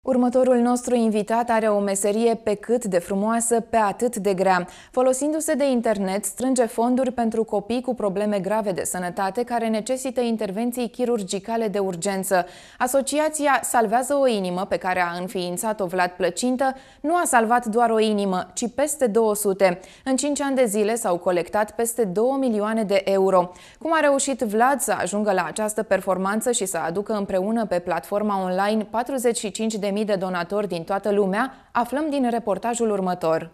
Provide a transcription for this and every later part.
Următorul nostru invitat are o meserie pe cât de frumoasă, pe atât de grea. Folosindu-se de internet, strânge fonduri pentru copii cu probleme grave de sănătate care necesită intervenții chirurgicale de urgență. Asociația Salvează o inimă, pe care a înființat-o Vlad Plăcintă, nu a salvat doar o inimă, ci peste 200. În 5 ani de zile s-au colectat peste 2 milioane de euro. Cum a reușit Vlad să ajungă la această performanță și să aducă împreună pe platforma online 45.000 de donatori din toată lumea, aflăm din reportajul următor.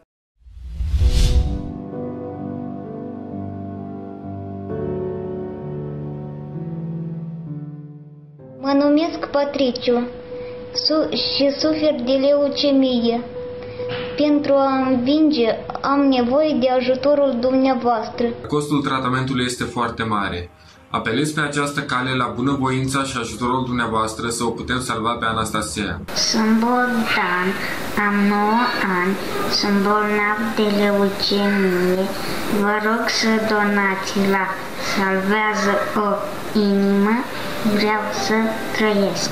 Mă numesc Patriciu și sufer de leucemie. Pentru a învinge am nevoie de ajutorul dumneavoastră. Costul tratamentului este foarte mare. Apelez pe această cale la bunăvoința și ajutorul dumneavoastră să o putem salva pe Anastasia. Sunt Bogdan, am 9 ani, sunt bolnav de leucemie. Vă rog să donați la Salvează o inimă, vreau să trăiesc.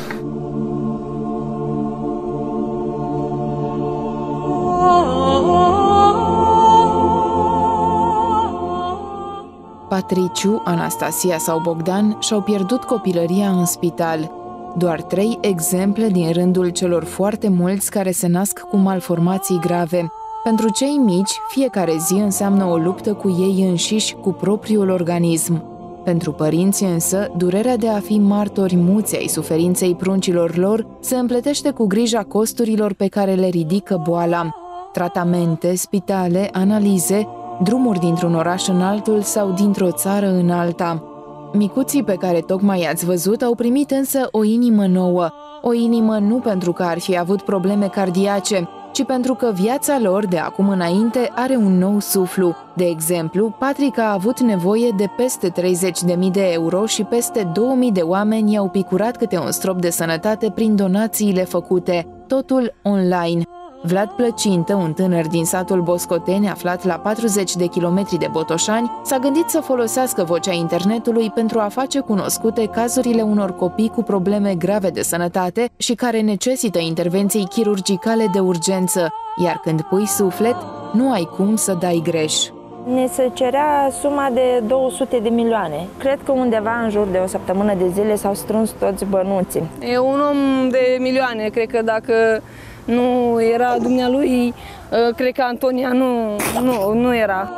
Patriciu, Anastasia sau Bogdan și-au pierdut copilăria în spital. Doar 3 exemple din rândul celor foarte mulți care se nasc cu malformații grave. Pentru cei mici, fiecare zi înseamnă o luptă cu ei înșiși, cu propriul organism. Pentru părinți însă, durerea de a fi martori muți ai suferinței pruncilor lor se împletește cu grija costurilor pe care le ridică boala. Tratamente, spitale, analize, drumuri dintr-un oraș în altul sau dintr-o țară în alta. Micuții pe care tocmai i-ați văzut au primit însă o inimă nouă. O inimă nu pentru că ar fi avut probleme cardiace, ci pentru că viața lor de acum înainte are un nou suflu. De exemplu, Patrick a avut nevoie de peste 30.000 de euro și peste 2.000 de oameni i-au picurat câte un strop de sănătate prin donațiile făcute. Totul online. Vlad Plăcintă, un tânăr din satul Boscoteni, aflat la 40 de kilometri de Botoșani, s-a gândit să folosească vocea internetului pentru a face cunoscute cazurile unor copii cu probleme grave de sănătate și care necesită intervenții chirurgicale de urgență, iar când pui suflet, nu ai cum să dai greș. Ne se cerea suma de 200 de milioane. Cred că undeva în jur de o săptămână de zile s-au strâns toți bănuții. E un om de milioane, cred că dacă nu era dumnealui, cred că Antonia nu era.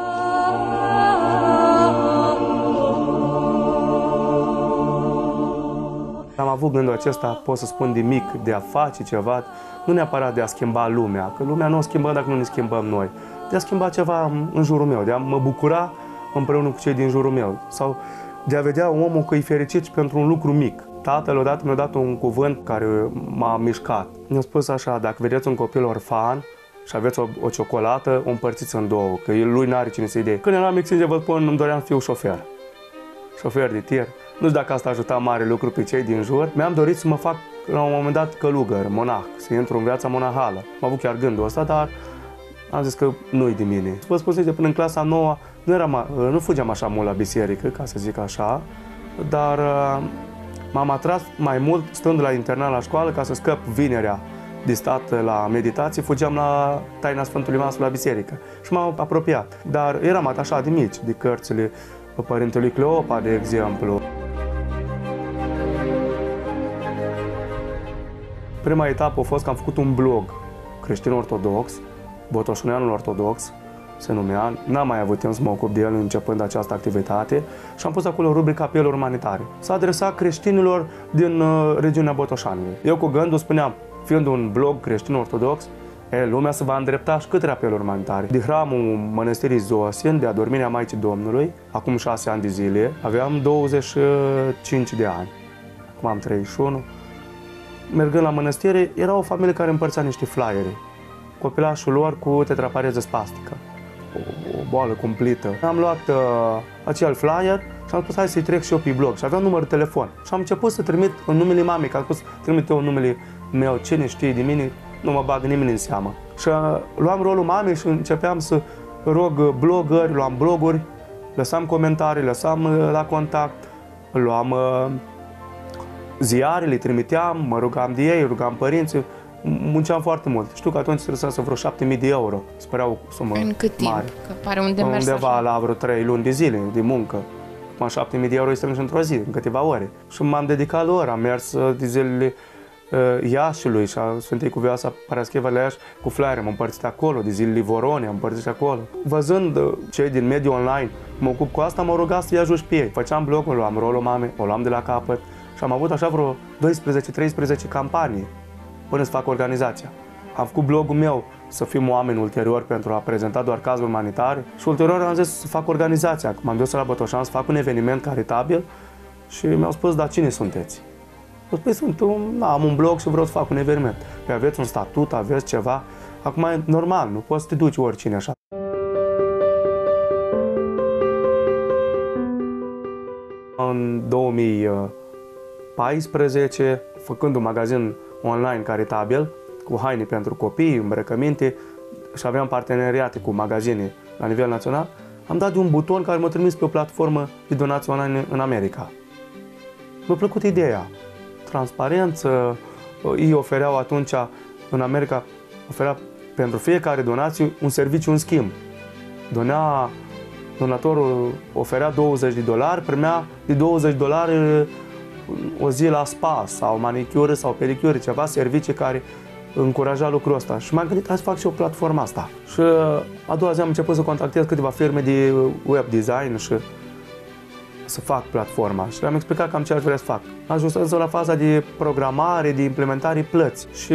Am avut gândul acesta, pot să spun, de mic, de a face ceva, nu neapărat de a schimba lumea, că lumea nu o schimbăm dacă nu ne schimbăm noi, de a schimba ceva în jurul meu, de a mă bucura împreună cu cei din jurul meu, sau de a vedea omul că e fericit pentru un lucru mic. Tatăl odată mi-a dat un cuvânt care m-a mișcat. Mi-a spus așa: dacă vedeți un copil orfan și aveți o ciocolată, o împărțiți în două, că lui n-are cine să-i dea. Când eram mic, sincer vă spun, îmi doream să fiu șofer. Șofer de tir. Nu știu dacă asta ajuta mare lucru pe cei din jur. Mi-am dorit să mă fac la un moment dat călugăr, monah, să intru în viața monahală. M-a avut chiar gândul ăsta, dar am zis că nu-i de mine. Vă spun sincer, până în clasa 9 nu fugeam așa mult la biserică, ca să zic așa, dar m-am atras mai mult stând la internat la școală ca să scăp vinerea de stat la meditație, fugeam la taina Sfântului Maslu la biserică și m-am apropiat. Dar eram atașat de mici, de cărțile părintelui Cleopa, de exemplu. Prima etapă a fost că am făcut un blog creștin-ortodox, Botoșaneanul Ortodox se numea, n-am mai avut timp să mă ocup de el începând această activitate și am pus acolo rubrica apeluri umanitare. S-a adresat creștinilor din regiunea Botoșanului. Eu cu gândul spuneam, fiind un blog creștin-ortodox, lumea se va îndrepta și către apeluri umanitare. De hramul mănăstirii Zosin, de adormirea Maicii Domnului, acum 6 ani de zile, aveam 25 de ani, acum am 31. Mergând la mănăstire, era o familie care împărțea niște flyere. Copilașul lor cu tetrapareză spastică, o boală cumplită. Am luat acel flyer și am spus hai să-i trec și eu pe blog și aveam număr de telefon. Și am început să trimit în numele mamei, că am spus trimit eu în numele meu, cine știe de mine, nu mă bagă nimeni în seamă. Și luam rolul mamei și începeam să rog blogări, luam bloguri, lăsam comentarii, lăsam la contact, luam ziare, le trimiteam, mă rugam de ei, rugam părinții, munceam foarte mult. Știu că atunci trebuia să vreo 7.000 de euro. Îți părea o sumă În cât timp? mare. Că pare un demers Undeva așa. la vreo 3 luni de zile de muncă. Acum 7.000 de euro îi strângi într-o zi, în câteva ore. Și m-am dedicat lor, am mers de zilele Iașiului și a Sfântei Cuvioasa Parascheva la Iași cu flyer, am împărțit acolo, de zilele Vorone, am împărțit acolo. Văzând cei din mediul online, mă ocup cu asta, m-au rugat să-i ajut pe ei. Făceam blogul, luam rolul mamei, o luam de la capăt și am avut așa vreo 12-13 campanii până să fac organizația. Am făcut blogul meu să fim oameni ulterior pentru a prezenta doar cazuri umanitare și ulterior am zis să fac organizația. M-am dus la Botoșan să fac un eveniment caritabil și mi-au spus, dar cine sunteți? Păi am un blog și vreau să fac un eveniment. Păi aveți un statut, aveți ceva. Acum e normal, nu poți să te duci oricine așa. În 2014, făcând un magazin online caritabil, cu haine pentru copii, îmbrăcăminte și aveam parteneriate cu magazine la nivel național, am dat de un buton care m-a trimis pe o platformă de donații online în America. Mi-a plăcut ideea. Transparență, ei ofereau atunci, în America, oferea pentru fiecare donație un serviciu în schimb. Donatorul oferea $20, primea de $20 o zi la spa sau manicură sau pedicură, ceva servicii care încuraja lucrul ăsta. Și m-am gândit, hai să fac și o platformă asta. Și a doua zi am început să contactez câteva firme de web design și să fac platforma și le-am explicat cam ce aș vrea să fac. Am ajuns însă la faza de programare, de implementare plăți și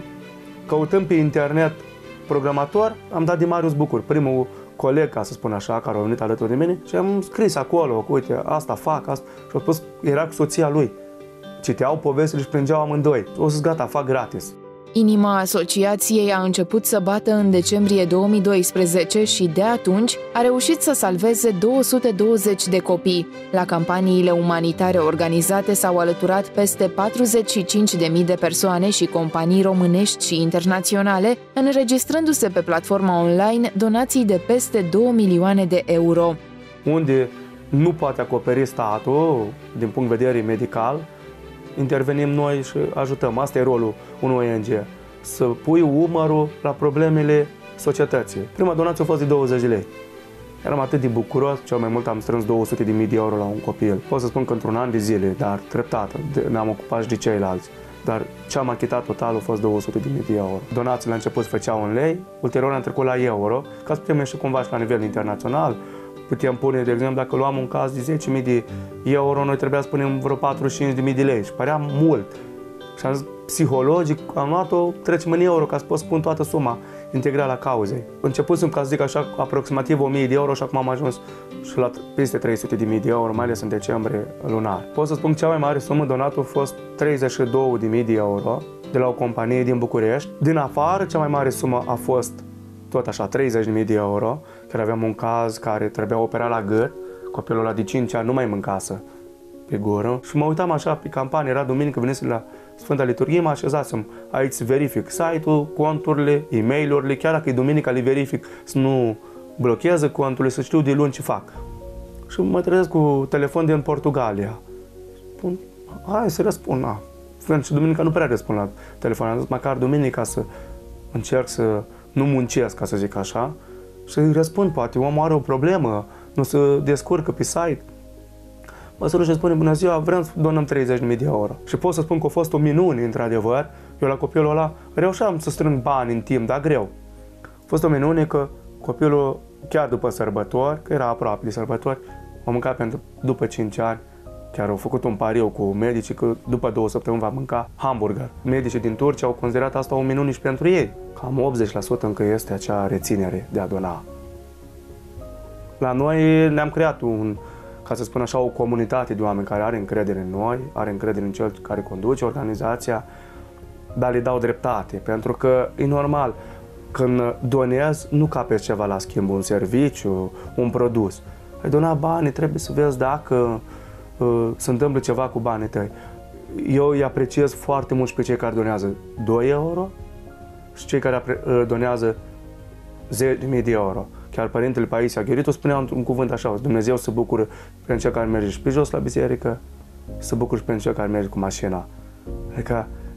căutând pe internet programator, am dat de Marius Bucur, primul coleg, ca să spun așa, care a venit alături de mine și am scris acolo, uite, asta fac, asta. Și a spus, era cu soția lui. Citeau povestile și plângeau amândoi. O să-s gata, fac gratis. Inima asociației a început să bată în decembrie 2012 și de atunci a reușit să salveze 220 de copii. La campaniile umanitare organizate s-au alăturat peste 45.000 de persoane și companii românești și internaționale, înregistrându-se pe platforma online donații de peste 2 milioane de euro. Unde nu poate acoperi statul din punct de vedere medical, intervenim noi și ajutăm. Asta e rolul unui ONG. Să pui umărul la problemele societății. Prima donație a fost de 20 de lei. Eram atât de bucuros, cel mai mult am strâns 200.000 de euro la un copil. Pot să spun că într-un an de zile, dar treptat, ne-am ocupat și de ceilalți. Dar ce am achitat total a fost 200.000 de euro. Donațiile la început se făceau în lei, ulterior am trecut la euro, ca să putem ieși cumva și la nivel internațional. Putem pune, de exemplu, dacă luam un caz de 10.000 de euro, noi trebuia să punem vreo 45.000 de lei și părea mult. Și am zis, psihologic, am luat-o, trecem în euro ca să pot spun toată suma integrală a cauzei. Începusem, ca să zic așa, aproximativ 1.000 de euro și acum am ajuns și la peste 300.000 de euro, mai ales în decembrie lunar. Pot să spun că cea mai mare sumă donată a fost 32.000 de euro de la o companie din București. Din afară, cea mai mare sumă a fost tot așa, 30.000 de euro, care aveam un caz care trebuia operat la gât, copilul ăla de 5 ani nu mai mâncase pe gură și mă uitam așa pe campanie, era duminică, venise la Sfânta Liturghie, mă așezasem aici să verific site-ul, conturile, e-mail-urile, chiar dacă e duminica le verific să nu blocheze conturile, să știu de luni ce fac. Și mă trezesc cu telefon din Portugalia. Spun, hai să răspund, și duminica nu prea răspund la telefon, am zis măcar duminica să încerc să nu muncesc, ca să zic așa, și îi răspund, poate omul are o problemă, nu se descurcă pe site. Mă sărut și spune, bună ziua, vrem să donăm 30.000 de euro. Și pot să spun că a fost o minune, într-adevăr. Eu la copilul ăla reușeam să strâng bani în timp, dar greu. A fost o minune că copilul, chiar după sărbători, că era aproape de sărbători, a mâncat pentru după 5 ani. Chiar au făcut un pariu cu medicii că după 2 săptămâni va mânca hamburger. Medicii din Turcia au considerat asta o minune și pentru ei. Cam 80% încă este acea reținere de a dona. La noi ne-am creat ca să spun așa, o comunitate de oameni care are încredere în noi, are încredere în cel care conduce organizația, dar le dau dreptate, pentru că e normal, când donezi, nu capeți ceva la schimb, un serviciu, un produs. Ai donat bani, trebuie să vezi dacă se întâmplă ceva cu banii tăi. Eu îi apreciez foarte mult pe cei care donează 2 euro și cei care donează 10.000 de euro. Chiar Părintele Paisia Gheritu spunea un cuvânt așa, Dumnezeu se bucură pentru cel care merge și pe jos la biserică, se bucură și pentru cel care merge cu mașina. Adică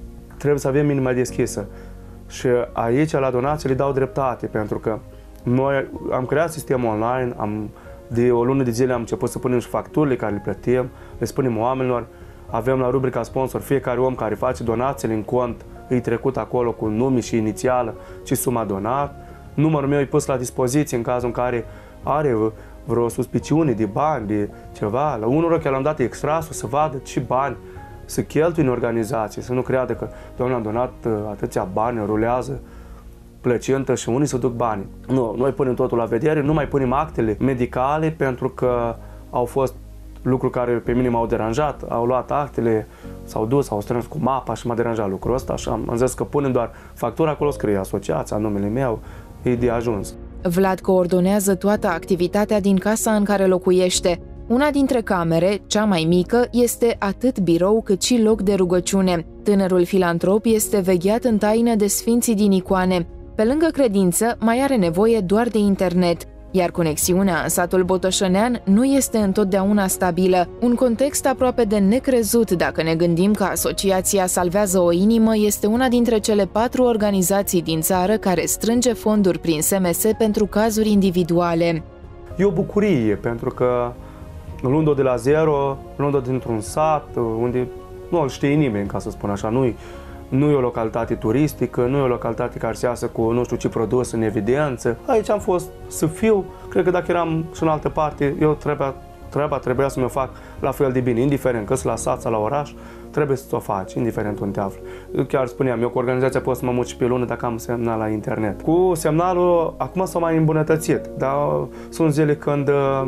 trebuie să avem inima deschisă. Și aici, la donații, le dau dreptate, pentru că noi am creat sistemul online, de o lună de zile am început să punem și facturile care le plătim, le spunem oamenilor, avem la rubrica sponsor fiecare om care face donațiile în cont, îi trecut acolo cu nume și inițială și suma donat. Numărul meu e pus la dispoziție în cazul în care are vreo suspiciune de bani, de ceva. La unul chiar l-am dat extrasul să vadă ce bani să cheltui în organizație, să nu creadă că Doamne, am donat atâția bani, rulează plăcintă și unii să duc banii. Nu, noi punem totul la vedere, nu mai punem actele medicale pentru că au fost lucruri care pe mine m-au deranjat, au luat actele, s-au dus, s-au strâns cu mapa și m-a deranjat lucrul ăsta și am zis că punem doar factura, acolo scrie asociația, numele meu, e de ajuns. Vlad coordonează toată activitatea din casa în care locuiește. Una dintre camere, cea mai mică, este atât birou cât și loc de rugăciune. Tânărul filantrop este vegheat în taină de sfinții din icoane. Pe lângă credință, mai are nevoie doar de internet, iar conexiunea în satul botoșănean nu este întotdeauna stabilă. Un context aproape de necrezut dacă ne gândim că Asociația Salvează o Inimă este una dintre cele 4 organizații din țară care strânge fonduri prin SMS pentru cazuri individuale. E o bucurie, pentru că luând-o de la zero, luând-o dintr-un sat, unde nu îl știe nimeni, ca să spun așa, nu e o localitate turistică, nu e o localitate care se iasă cu nu știu ce produs în evidență. Aici am fost să fiu, cred că dacă eram și în altă parte, eu trebuia să mă fac la fel de bine, indiferent că sunt la sat sau la oraș, trebuie să o faci, indiferent unde te afli. Chiar spuneam, eu cu organizația pot să mă mut și pe lună dacă am semnal la internet. Cu semnalul, acum s-a mai îmbunătățit, dar sunt zile când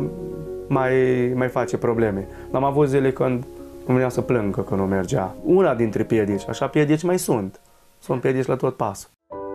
mai face probleme. Am avut zile când îmi venea să plângă că nu mergea. Una dintre piedici, așa piedici mai sunt. Sunt piedici la tot pasul.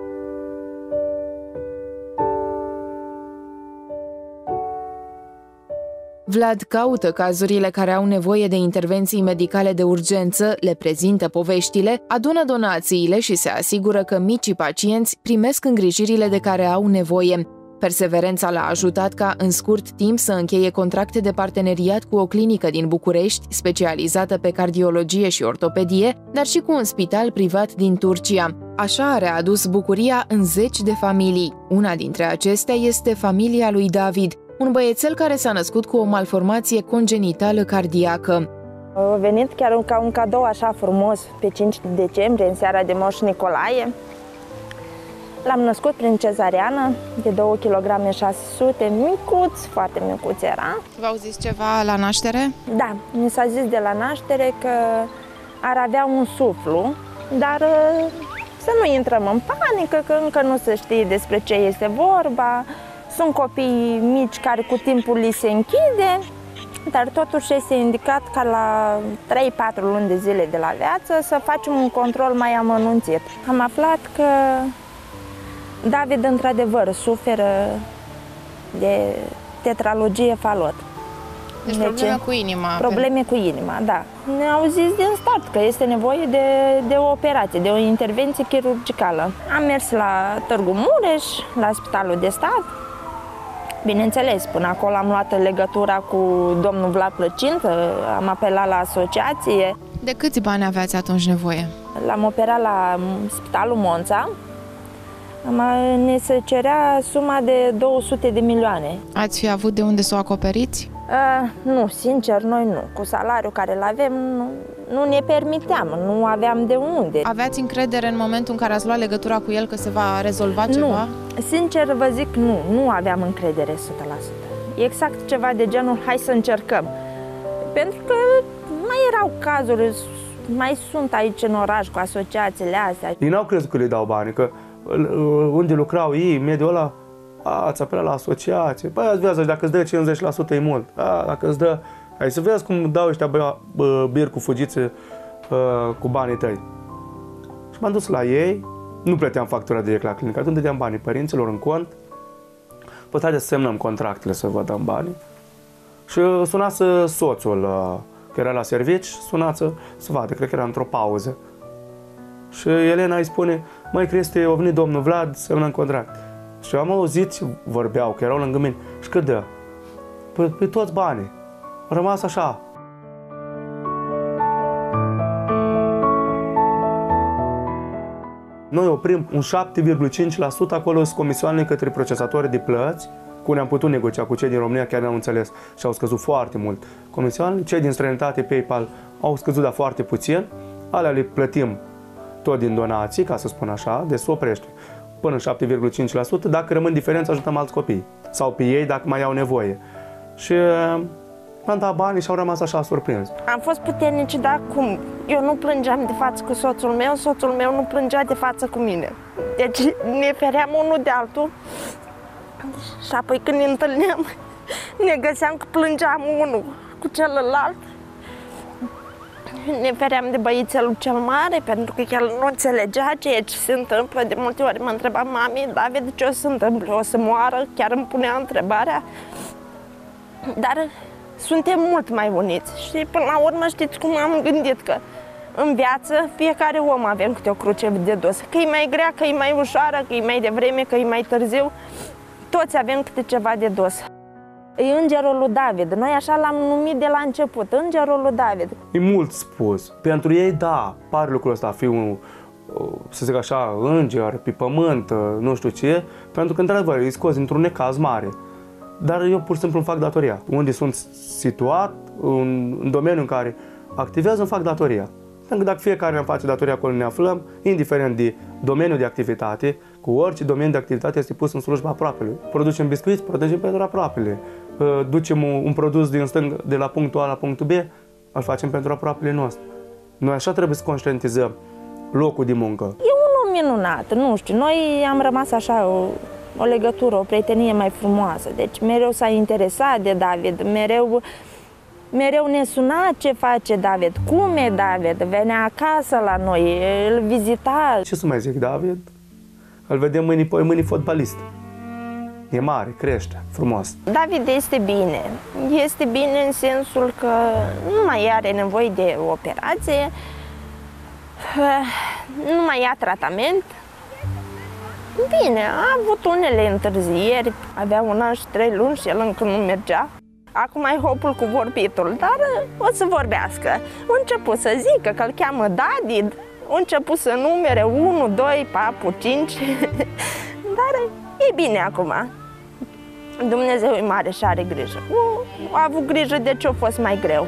Vlad caută cazurile care au nevoie de intervenții medicale de urgență, le prezintă poveștile, adună donațiile și se asigură că micii pacienți primesc îngrijirile de care au nevoie. Perseverența l-a ajutat ca în scurt timp să încheie contracte de parteneriat cu o clinică din București, specializată pe cardiologie și ortopedie, dar și cu un spital privat din Turcia. Așa a readus bucuria în zeci de familii. Una dintre acestea este familia lui David, un băiețel care s-a născut cu o malformație congenitală cardiacă. A venit chiar ca un cadou așa frumos pe 5 decembrie, în seara de Moș Nicolae. L-am născut prin cezariană, de 2 kg 600, micuț, foarte micuț era. V-au zis ceva la naștere? Da, mi s-a zis de la naștere că ar avea un suflu, dar să nu intrăm în panică, că încă nu se știe despre ce este vorba. Sunt copii mici care cu timpul li se închide, dar totuși este indicat ca la 3-4 luni de zile de la viață să facem un control mai amănunțit. Am aflat că David, într-adevăr, suferă de tetralogie Fallot. Deci probleme cu inima. Probleme cu inima, da. Ne-au zis din start că este nevoie de o operație, de o intervenție chirurgicală. Am mers la Târgu Mureș, la Spitalul de Stat. Bineînțeles, până acolo am luat legătura cu domnul Vlad Plăcintă, am apelat la asociație. De câți bani aveați atunci nevoie? L-am operat la Spitalul Monța. Ne se cerea suma de 200 de milioane. Ați fi avut de unde să o acoperiți? Nu, sincer, noi nu. Cu salariul care îl avem, nu ne permiteam, nu aveam de unde. Aveați încredere în momentul în care ați luat legătura cu el că se va rezolva ceva? Nu, sincer vă zic, nu aveam încredere 100%. Exact ceva de genul, hai să încercăm. Pentru că mai erau cazuri, mai sunt aici în oraș cu asociațiile astea. Ei n-au crezut că le dau bani, că unde lucrau ei, mediul ăla, ați apelat la asociație, păi ați vezi, dacă îți dă 50% e mult, dacă îți dă, hai să vezi cum dau ăștia bir cu fugițe cu banii tăi. Și m-am dus la ei, nu plăteam factura direct la clinică, atunci dădeam banii părinților în cont, păi hai să semnăm contractele să vă dăm banii. Și sunase soțul, că era la servici, sunase să vadă, cred că era într-o pauză. Și Elena îi spune, măi Cristi, a venit domnul Vlad, semnăm contract. Și am auzit și vorbeau, că erau lângă mine. Și cât dă? Pe toți banii. A rămas așa. noi oprim un 7,5%, acolo sunt comisioanele către procesatori de plăți, cu ne-am putut negocia cu cei din România, chiar ne-am înțeles și au scăzut foarte mult comisioanele. Cei din străinătate, PayPal, au scăzut, dar foarte puțin. Alea le plătim tot din donații, ca să spun așa, deci se oprește până în 7,5%. Dacă rămân diferență, ajutăm alți copii sau pe ei dacă mai au nevoie. Și am dat banii și au rămas așa surprins. Am fost puternici, dar cum? Eu nu plângeam de față cu soțul meu nu plângea de față cu mine. Deci ne feream unul de altul și apoi când ne întâlneam, ne găseam că plângeam unul cu celălalt. Ne feream de băițelul cel mare, pentru că el nu înțelegea ceea ce se întâmplă. De multe ori mă întreba: mami, David, ce o să întâmple? O să moară? Chiar îmi punea întrebarea. Dar suntem mult mai uniți și până la urmă știți cum am gândit, că în viață fiecare om avem câte o cruce de dos. Că e mai grea, că e mai ușoară, că e mai devreme, că e mai târziu. Toți avem câte ceva de dos. E îngerul lui David. Noi așa l-am numit de la început, îngerul lui David. E mult spus. Pentru ei, da, pare lucrul ăsta a fi un, să zic așa, înger pe pământ, nu știu ce, pentru că, într-adevăr, îi scoți într-un necaz mare. Dar eu pur și simplu îmi fac datoria. Unde sunt situat, în domeniul în care activez, îmi fac datoria. Pentru că dacă fiecare ne face datoria acolo ne aflăm, indiferent de domeniul de activitate, cu orice domeniu de activitate este pus în slujba aproapelui. Producem biscuiți, producem pentru aproapele. Ducem un produs din stâng de la punctul A la punctul B, îl facem pentru aproapele nostru. Noi așa trebuie să conștientizăm locul de muncă. E un om minunat, nu știu, noi am rămas așa o legătură, o prietenie mai frumoasă. Deci mereu s-a interesat de David, mereu ne suna ce face David, cum e David, venea acasă la noi, îl vizita. Ce să mai zic, David? Îl vedem mâini fotbalist. E mare, crește, frumos. David este bine. Este bine în sensul că nu mai are nevoie de operație, nu mai ia tratament. Bine, a avut unele întârzieri, avea 1 an și 3 luni și el încă nu mergea. Acum e hopul cu vorbitul, dar o să vorbească. A început să zică că îl cheamă David, a început să numere 1, 2, 4, 5, dar e bine acum. Dumnezeu e mare și are grijă. A avut grijă de ce a fost mai greu.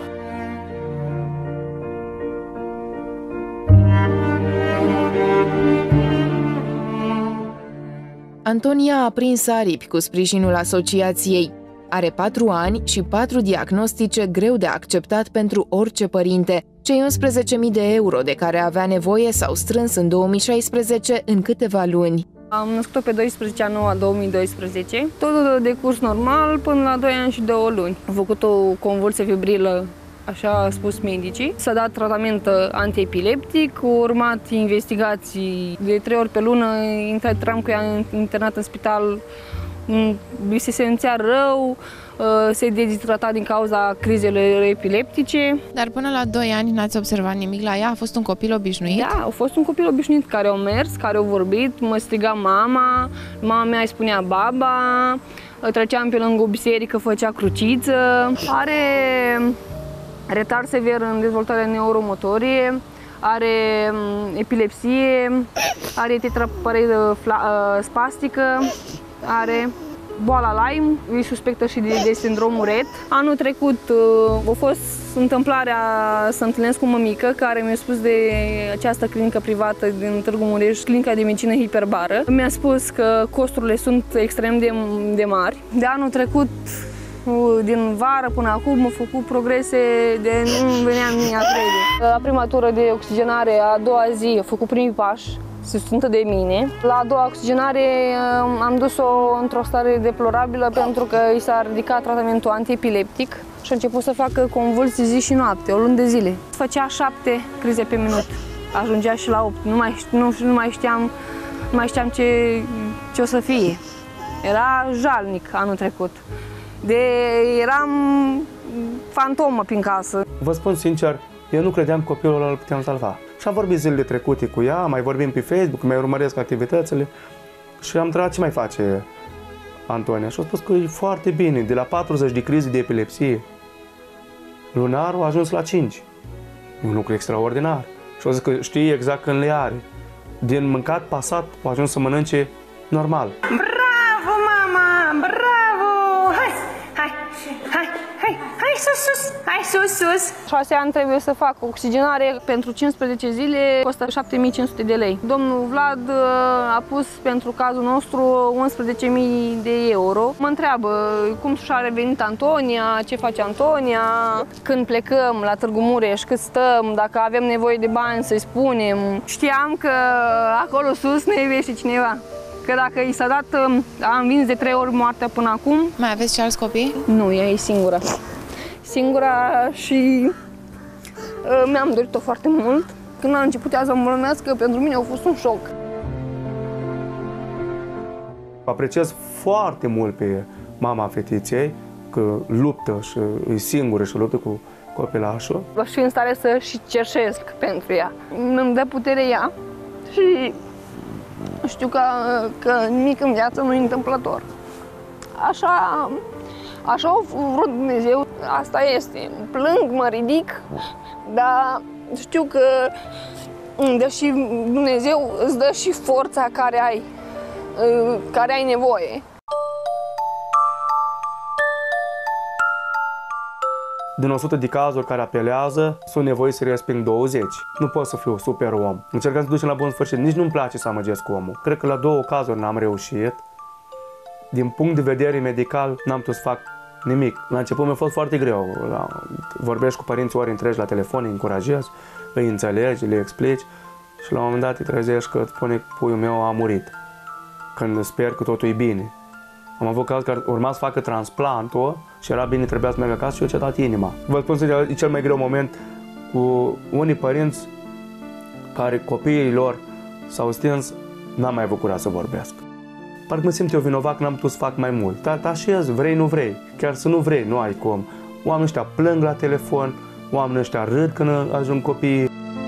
Antonia a prins aripi cu sprijinul asociației. Are 4 ani și 4 diagnostice greu de acceptat pentru orice părinte. Cei 11.000 de euro de care avea nevoie s-au strâns în 2016 în câteva luni. Am născut-o pe 12 anul 2012, totul de curs normal până la 2 ani și 2 luni. Am făcut o convulsie febrilă, așa a spus medicii. S-a dat tratament antiepileptic, au urmat investigații de 3 ori pe lună, intram cu ea internat în spital, se simțea rău, se dezidrata din cauza crizelor epileptice. Dar până la 2 ani n-ați observat nimic la ea? A fost un copil obișnuit? Da, a fost un copil obișnuit care a mers, care a vorbit, mă striga mama, mama mea îi spunea baba, treceam pe lângă o biserică, făcea cruciță. Are retard sever în dezvoltarea neuromotorie, are epilepsie, are tetraparedă spastică, are boala Lyme, îi suspectă și de sindromul Rett. Anul trecut a fost întâmplarea să întâlnesc cu mămică care mi-a spus de această clinică privată din Târgu Mureș, clinica de medicină hiperbară. Mi-a spus că costurile sunt extrem de mari. De anul trecut, din vară până acum, am făcut progrese de nu venea mie a crede. La prima tură de oxigenare, a doua zi, a făcut primii pași, susținută de mine. La a doua oxigenare am dus-o într-o stare deplorabilă pentru că i s-a ridicat tratamentul antiepileptic și a început să facă convulsii zi și noapte, o lună de zile. Făcea 7 crize pe minut, ajungea și la 8, nu mai știam ce o să fie. Era jalnic anul trecut. Eram fantomă prin casă. Vă spun sincer, eu nu credeam că copilul ăla îl puteam salva. Și am vorbit zilele trecute cu ea, mai vorbim pe Facebook, mai urmăresc activitățile și am întrebat ce mai face Antonia și a spus că e foarte bine, de la 40 de crize de epilepsie, lunarul a ajuns la 5. E un lucru extraordinar. Și a zis că știe exact când le are. din mâncat pasat au ajuns să mănânce normal. Bravo, mama! Bravo! Hai sus! Hai sus! 6 ani trebuie să fac oxigenare pentru 15 zile, costă 7.500 de lei. Domnul Vlad a pus pentru cazul nostru 11.000 de euro. Mă întreabă cum și-a revenit Antonia, ce face Antonia, când plecăm la Târgu Mureș, cât stăm, dacă avem nevoie de bani să-i spunem. Știam că acolo sus ne iubește cineva. Că dacă i s-a dat, am vins de 3 ori moartea până acum. Mai aveți și alți copii? Nu, ea e singura. Singura și mi-am dorit-o foarte mult. Când a început ea să îmbolnăvească, pentru mine a fost un șoc. Apreciez foarte mult pe mama fetiței, că luptă și e singură și luptă cu copilașul. Aș fi în stare să și cerșesc pentru ea. Îmi dă putere ea și știu că nimic în viață nu e întâmplător. Așa a vrut Dumnezeu, asta este. Plâng, mă ridic, dar știu că îmi dă și Dumnezeu, îți dă și forța care ai nevoie. Din 100 de cazuri care apelează, sunt nevoiți să resping 20. Nu pot să fiu super om. Încercăm să ducem la bun sfârșit. Nici nu-mi place să amăgesc omul. Cred că la 2 cazuri n-am reușit. Din punct de vedere medical, n-am putut să fac nimic. La început mi-a fost foarte greu. Vorbești cu părinții ori întregi la telefon, îi încurajezi, îi înțelegi, le explici și la un moment dat îi trezești că spune că puiul meu a murit. Când sper că totul e bine. Am avut caz că urma să facă transplantul și era bine, trebuia să meargă acasă și eu ce-a dat inima. Vă spun că e cel mai greu moment cu unii părinți care copiii lor s-au stins, n-am mai avut curaj să vorbesc. Parcă mă simt eu vinovat că n-am putut să fac mai mult. Dar așezi, vrei, nu vrei. Chiar să nu vrei, nu ai cum. Oamenii ăștia plâng la telefon, oamenii ăștia râd când ajung copiii.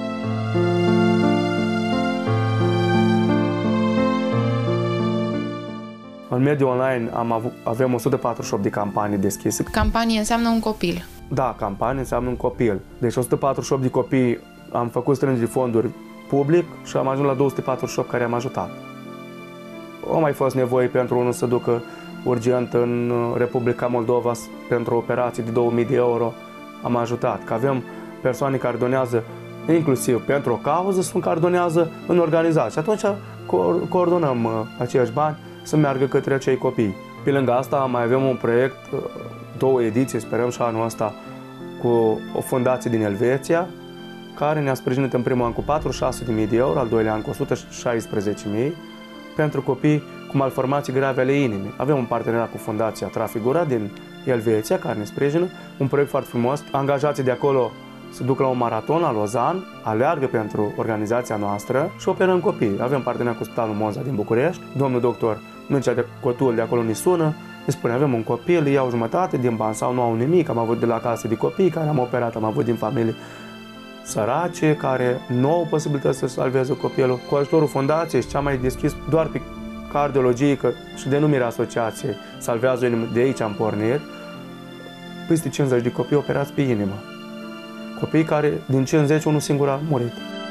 În mediul online avem 148 de campanii deschise. Campanie înseamnă un copil. Da, campanie înseamnă un copil. Deci 148 de copii am făcut strângeri de fonduri public și am ajuns la 248 care am ajutat. Au mai fost nevoie pentru unul să ducă urgent în Republica Moldova pentru operații de 2000 de euro. Am ajutat. Că avem persoane care donează inclusiv pentru o cauză, sunt care donează în organizație. Și atunci coordonăm aceiași bani să meargă către acei copii. Pe lângă asta mai avem un proiect, 2 ediții, sperăm și anul ăsta, cu o fundație din Elveția, care ne-a sprijinit în primul an cu 46.000 de euro, al doilea an cu 116.000, pentru copii cu malformații grave ale inimii. Avem un parteneriat cu Fundația Trafigura din Elveția, care ne sprijină, un proiect foarte frumos. Angajații de acolo se duc la un maraton la Lozan, aleargă pentru organizația noastră și operăm copii. Avem parteneriat cu Spitalul Monza din București. Domnul doctor Mircea de Cotul de acolo ne sună, ne spune, avem un copil, îi iau jumătate din bani sau nu au nimic. Am avut de la case de copii care am operat, am avut din familie sărace care nu au posibilități să salveze copilul. Cu ajutorul fundației și cea mai deschis doar pe cardiologie și denumirea asociației Salvează Inimă, de aici am pornit, peste 50 de copii operați pe inimă. Copii care din 50 unul singur a murit.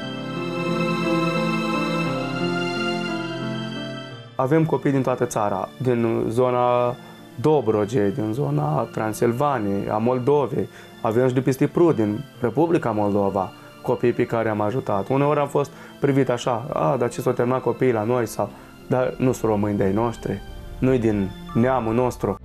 Avem copii din toată țara, din zona Dobrogei, din zona Transilvaniei, a Moldovei. Avem și de peste Prut, din Republica Moldova, copii pe care am ajutat. Uneori am fost privit așa, dar ce s-au terminat copiii la noi, sau, dar nu sunt români de-ai noștri, nu-i din neamul nostru.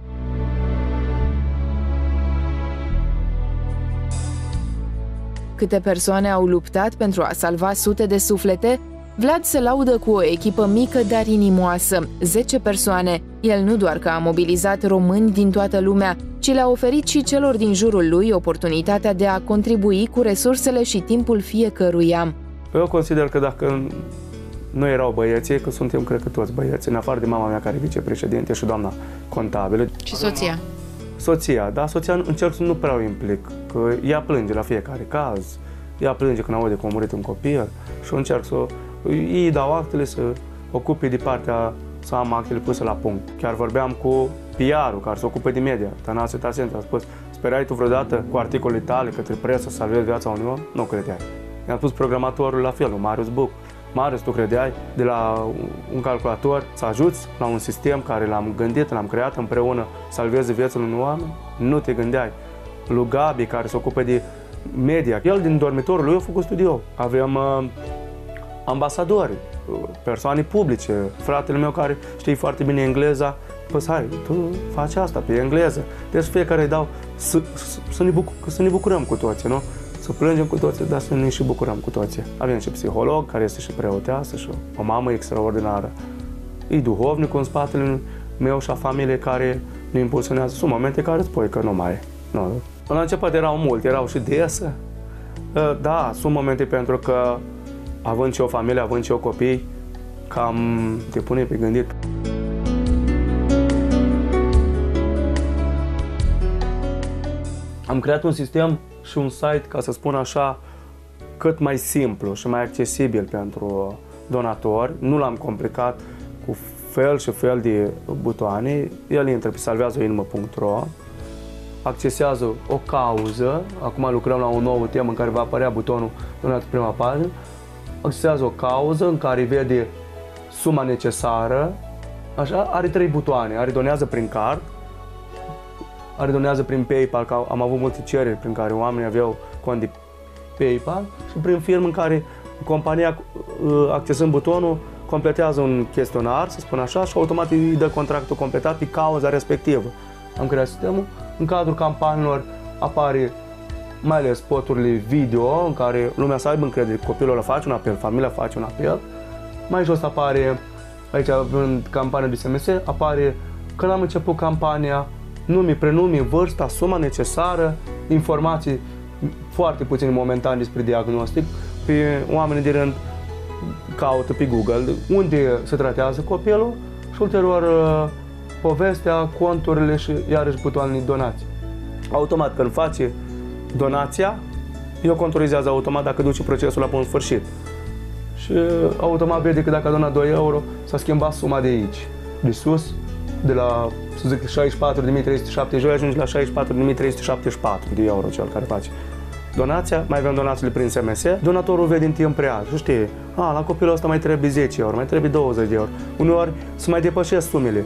Câte persoane au luptat pentru a salva sute de suflete, Vlad se laudă cu o echipă mică, dar inimoasă, 10 persoane. El nu doar că a mobilizat români din toată lumea, ci le-a oferit și celor din jurul lui oportunitatea de a contribui cu resursele și timpul fiecăruia. Eu consider că dacă nu erau băieții, că suntem, cred că toți băieți, în afară de mama mea care e vicepreședinte și doamna contabilă. Și soția? Soția, da, soția încerc să nu prea o implic, că ea plânge la fiecare caz, ea plânge când aude că a murit un copil și încerc să îi dau actele să ocupe de partea, să am actele puse la punct. Chiar vorbeam cu PR-ul care se ocupă de media, Tănase Tasent, a spus, sperai tu vreodată cu articolele tale către presă să salvezi viața unui om? Nu credeai. I-am spus programatorul la fel, Marius Buc, Marius, tu credeai de la un calculator să ajuți la un sistem care l-am gândit, l-am creat împreună, salveze viețile unui oameni? Nu te gândeai. Lui Gabi, care se ocupă de media, el din dormitorul lui a făcut studio. Avem ambasadori, persoane publice, fratele meu care știe foarte bine engleza, păi hai, tu faci asta pe engleză. Deci fiecare îi dau să ne bucurăm cu toții, nu? Să plângem cu toții, dar să ne și bucurăm cu toții. Avem și psiholog, care este și preoteasă, și o mamă extraordinară. E duhovnicul în spatele meu și a familiei care ne impulsionează. Sunt momente care spui că nu mai e. Nu. Până la început erau multe, erau și dese. Da, sunt momente pentru că, având și o familie, având și o copii, cam te pune pe gândit. Am creat un sistem și un site, ca să spun așa, cât mai simplu și mai accesibil pentru donatori. Nu l-am complicat cu fel și fel de butoane. El intră pe salveazăoinimă.ro, accesează o cauză. Acum lucrăm la o nouă temă în care va apărea butonul donat pe prima pagină. Accesează o cauză în care vede suma necesară. Așa, are 3 butoane. Are donează prin card, are donează prin PayPal, că am avut multe cereri prin care oamenii aveau cont de PayPal, și prin firmă în care compania, accesând butonul, completează un chestionar, să spun așa, și automat îi dă contractul completat pe cauza respectivă. Am creat sistemul. În cadrul campaniilor apare mai ales spoturile video în care lumea să aibă încredere, copilul ăla face un apel, familia face un apel. Mai jos apare, aici în campania de SMS, apare când am început campania, nume, prenume, vârsta, suma necesară, informații foarte puține momentan despre diagnostic. Pe oamenii de rând caută pe Google unde se tratează copilul și ulterior povestea, conturile și iarăși butoanele donații. Automat când face donația, eu controlizează automat dacă duce procesul la bun sfârșit. Și automat vede că dacă a donat 2 euro, s-a schimbat suma de aici, de sus, de la, să zic, 64.372, ajunge la 64.374 de euro cel care face donația. Mai avem donațiile prin SMS. Donatorul vede în timp real și știe, la copilul ăsta mai trebuie 10 euro, mai trebuie 20 de euro. Uneori să mai depășesc sumele.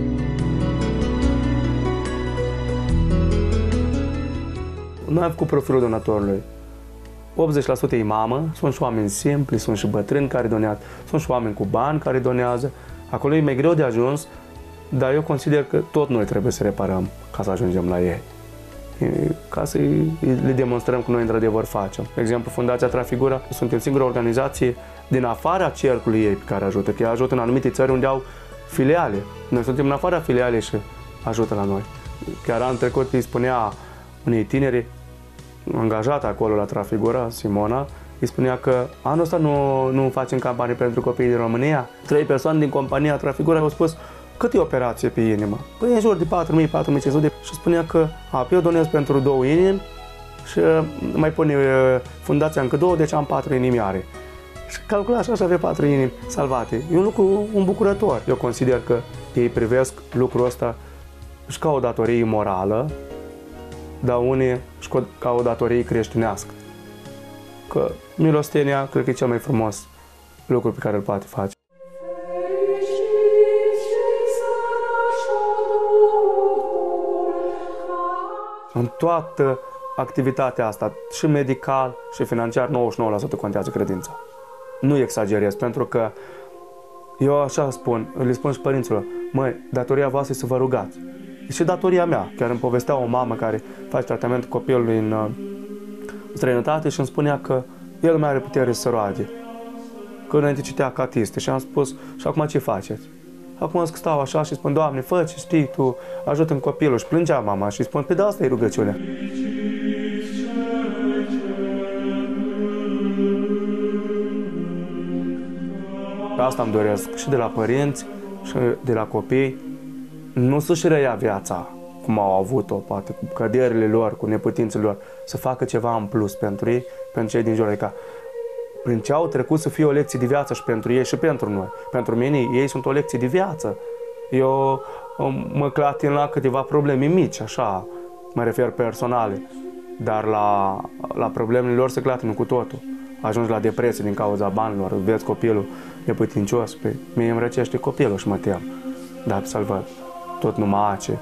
Noi am făcut profilul donatorului. 80% e mamă, sunt și oameni simpli, sunt și bătrâni care donează, sunt și oameni cu bani care donează. Acolo e mai greu de ajuns, dar eu consider că tot noi trebuie să reparăm ca să ajungem la ei. Ca să le demonstrăm că noi într-adevăr facem. De exemplu, Fundația Trafigura, suntem singura organizație din afara cercului ei pe care ajută, că ajută în anumite țări unde au filiale. Noi suntem în afara filiale și ajută la noi. Chiar anul trecut îi spunea unei tineri angajată acolo la Trafigura, Simona, îi spunea că anul ăsta nu facem campanii pentru copiii din România. 3 persoane din compania Trafigura au spus: cât e operație pe inimă? Păi în jur de 4.000-4.500 și spunea că eu donez pentru 2 inimi și mai pune fundația încă 2, deci am 4 inimioare. Și calcula așa și avea 4 inimi salvate. E un lucru îmbucurător. Eu consider că ei privesc lucrul ăsta și ca o datorie morală, dar unii și ca o datorie creștinească. Că milostenia cred că e cel mai frumos lucru pe care îl poate face. În toată activitatea asta, și medical și financiar, 99% contează credința. Nu exagerez, pentru că eu așa spun, le spun și părinților: măi, datoria voastră e să vă rugați. E și datoria mea. Chiar îmi povestea o mamă care face tratament copilului în străinătate și îmi spunea că el mai are putere să roage. Că înainte citea catiste și am spus: și acum ce faceți? Acum stau așa și spun: Doamne, fă ce știi Tu, ajută-mi copilul. Și plângea mama și spun: pe de asta e rugăciunea. Asta îmi doresc și de la părinți și de la copii, nu să-și reia viața cum au avut-o, poate cu căderile lor, cu neputințele lor, să facă ceva în plus pentru ei, pentru cei din jur. Adică prin ce au trecut să fie o lecție de viață și pentru ei și pentru noi. Pentru mine, ei sunt o lecție de viață. Eu mă clatin la câteva probleme mici, așa, mă refer personale, dar la problemele lor se clatină cu totul. ajungi la depresie din cauza banilor, vezi copilul neputincios, păi mie îmi răcește copilul și mă tem. Dar să-l văd, tot numai ace.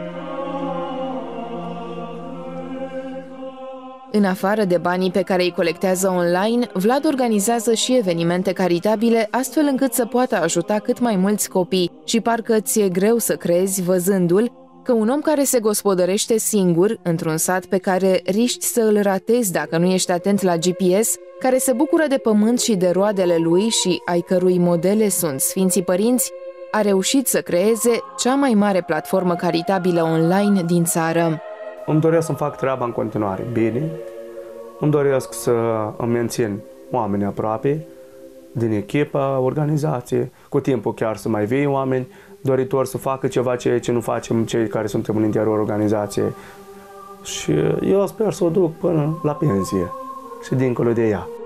În afară de banii pe care îi colectează online, Vlad organizează și evenimente caritabile, astfel încât să poată ajuta cât mai mulți copii. Și parcă ți-e greu să crezi, văzându-l, că un om care se gospodărește singur, într-un sat pe care riști să îl ratezi dacă nu ești atent la GPS, care se bucură de pământ și de roadele lui și ai cărui modele sunt Sfinții Părinți, a reușit să creeze cea mai mare platformă caritabilă online din țară. Îmi doresc să-mi fac treaba în continuare bine, îmi doresc să îmi mențin oamenii aproape din echipa, organizație, cu timpul chiar să mai vii oameni doritori să facă ceva ce nu facem cei care suntem în interiorul organizației. Și eu sper să o duc până la pensie și dincolo de ea.